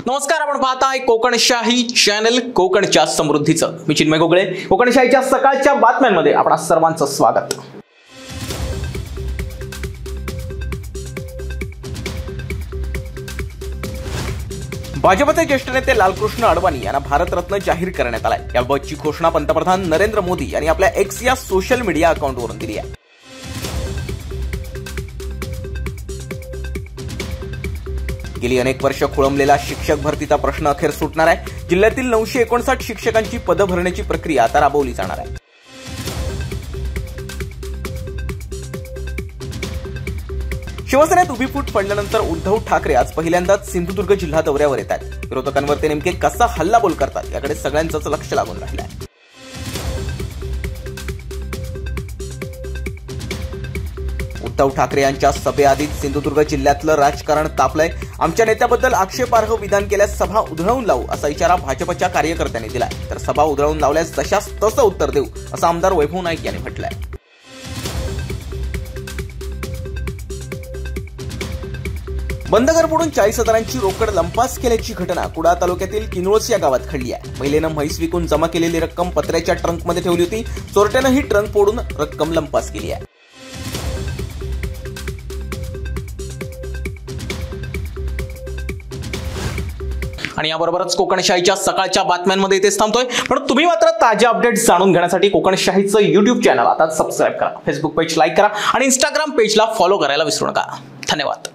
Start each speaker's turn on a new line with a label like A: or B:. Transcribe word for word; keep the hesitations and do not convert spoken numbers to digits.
A: नमस्कार, आपण पाहताय कोकणशाही चॅनल, कोकणच्या समृद्धीचं. मी चिन्मय गोगळे. कोकणशाहीच्या सकाळच्या बातम्यांमध्ये आपणा सर्वांचं स्वागत. भाजपचे ज्येष्ठ नेते लालकृष्ण अडवाणी यांना भारतरत्न जाहीर करण्यात आलाय. याबाबतची घोषणा पंतप्रधान नरेंद्र मोदी यांनी आपल्या एक्स या सोशल मीडिया अकाउंटवरून दिली आहे. गेली अनेक वर्ष खोळंबलेला शिक्षक भरतीचा प्रश्न अखेर सुटणार आहे. जिल्ह्यातील नऊशे एकोणसाठ शिक्षकांची पदं भरण्याची प्रक्रिया आता राबवली जाणार आहे. शिवसेनेत उभी फूट पडल्यानंतर उद्धव ठाकरे आज पहिल्यांदाच सिंधुदुर्ग जिल्हा दौऱ्यावर येत आहेत. विरोधकांवर ते नेमके कसा हल्लाबोल करतात याकडे सगळ्यांचंच लक्ष लागून राहिलं आहे. उद्धव ठाकरे यांच्या सभेआधीच सिंधुदुर्ग जिल्ह्यातलं राजकारण तापलंय. आमच्या नेत्याबद्दल आक्षेपार्ह विधान केल्यास सभा उधळून लावू असा इशारा भाजपच्या कार्यकर्त्यांनी दिलाय. तर सभा उधळून लावल्यास तशाच तसं उत्तर देऊ असं आमदार वैभव नाईक यांनी म्हटलंय. बंद घर फोडून चाळीस हजारांची रोकड लंपास केल्याची घटना कुडाळ तालुक्यातील किनोळस या गावात घडली आहे. महिलेनं म्हैस विकून जमा केलेली रक्कम पत्र्याच्या ट्रंकमध्ये ठेवली होती. चोरट्यानं ही ट्रंक फोडून रक्कम लंपास केली आहे. आणि याबरोबरच कोकणशाहीच्या सकाळच्या बातम्यांमध्ये इथेच थांबतोय. पण तुम्ही मात्र ताज्या अपडेट्स जाणून घेण्यासाठी कोकणशाहीचं युट्यूब चॅनल आता सबस्क्राईब करा, फेसबुक पेज लाईक करा आणि इंस्टाग्राम पेजला फॉलो करायला विसरू नका. धन्यवाद.